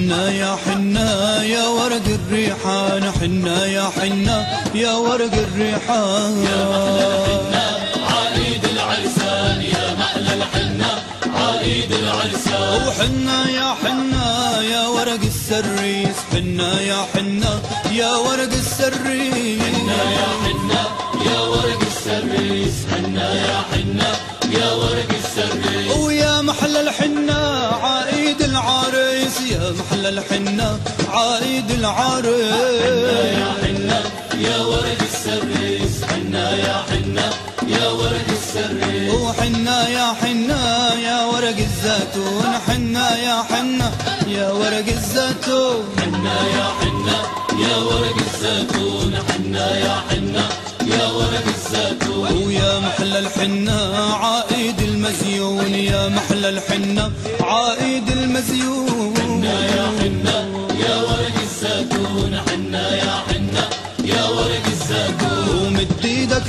حنا يا حنا يا ورق الريحان، حنا يا حنا يا ورق الريحان، يا محلى الحنا عايد العرسان، يا محلى الحنا عايد العرسان. وحنا يا حنا يا ورق السريس، حنا يا حنا يا ورق السريس، حنا يا حنا يا ورق السريس، حنا يا حنا يا ورق السريس. ويا محلى الحنا عايد العريس، يا محلى الحنا عايد العريس، حنا يا حنا يا ورق السريس، حنا يا حنا يا ورق السريس. وحنا يا حنا يا ورق الزيتون، حنا يا حنا يا ورق الزيتون، حنا يا حنا يا ورق الزيتون، حنا يا حنا يا ورق الزيتون. ويا محلى الحنا عايد المزيون، يا محلى الحنا عايد المزيون، حنا يا حنا يا ورق الزيتون، حنا يا حنا يا ورق الزيتون. ومد ايدك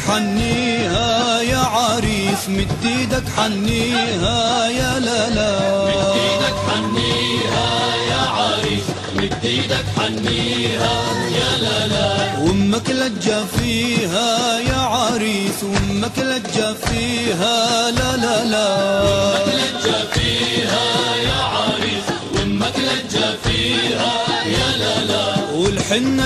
حنيها يا عريس، مد ايدك حنيها يا لالا، مد ايدك حنيها يا عريس، مد ايدك حنيها يا لالا. وامك لجا فيها يا عريس، وامك لجا فيها لا لا لا، وامك لجا فيها يا عريس، وامك لجا فيها يا لالا. والحنة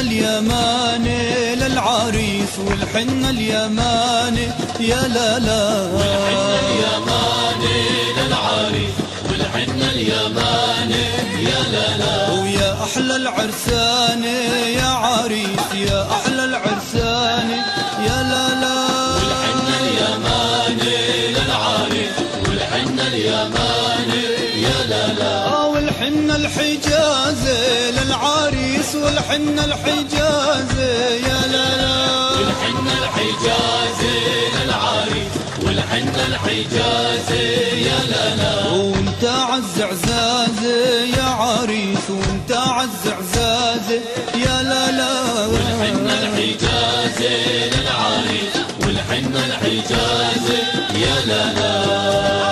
اليماني للعريس، والحنة اليماني يا لالا، والحنة اليماني للعريس، والحنة اليماني يا لالا. ويا أحلى العرسان يا عريس، يا أحلى العرسان يا لالا، والحنة اليماني للعريس، والحنة اليماني يا لالا. والحنة الحجازي للعريس، والحنة الحجازي يا لالا، والحنة الحجازي للعريس، والحنة الحجازي يا لالا. وانت عز عزازي يا عريس، وانت عز عزازي يا لالا، والحنة الحجازي للعريس، والحنة الحجازي يا لالا.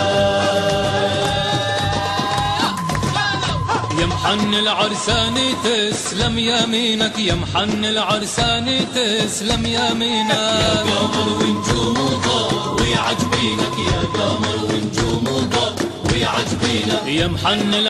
يا محن العرساني تسلم يمينك، يا محن العرساني تسلم يمينك. يا قمر ونجوم وضوء ويعجبينك، يا قمر ونجوم وضوء ويعجبينك. يا محن